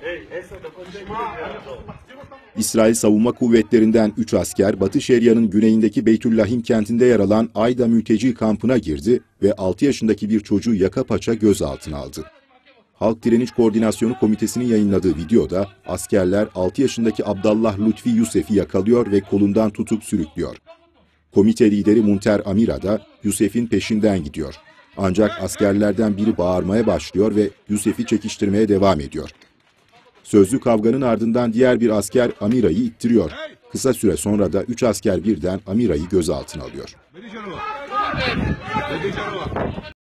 İsrail Savunma Kuvvetleri'nden 3 asker, Batı Şeria'nın güneyindeki Beytüllahim kentinde yer alan Ayda mülteci kampına girdi ve 6 yaşındaki bir çocuğu yaka paça gözaltına aldı. Halk Direniş Koordinasyonu Komitesi'nin yayınladığı videoda askerler 6 yaşındaki Abdallah Lütfi Yusef'i yakalıyor ve kolundan tutup sürüklüyor. Komite lideri Munter Amira da Yusef'in peşinden gidiyor. Ancak askerlerden biri bağırmaya başlıyor ve Yusef'i çekiştirmeye devam ediyor. Sözlü kavganın ardından diğer bir asker Amira'yı ittiriyor. Kısa süre sonra da 3 asker birden Amira'yı gözaltına alıyor.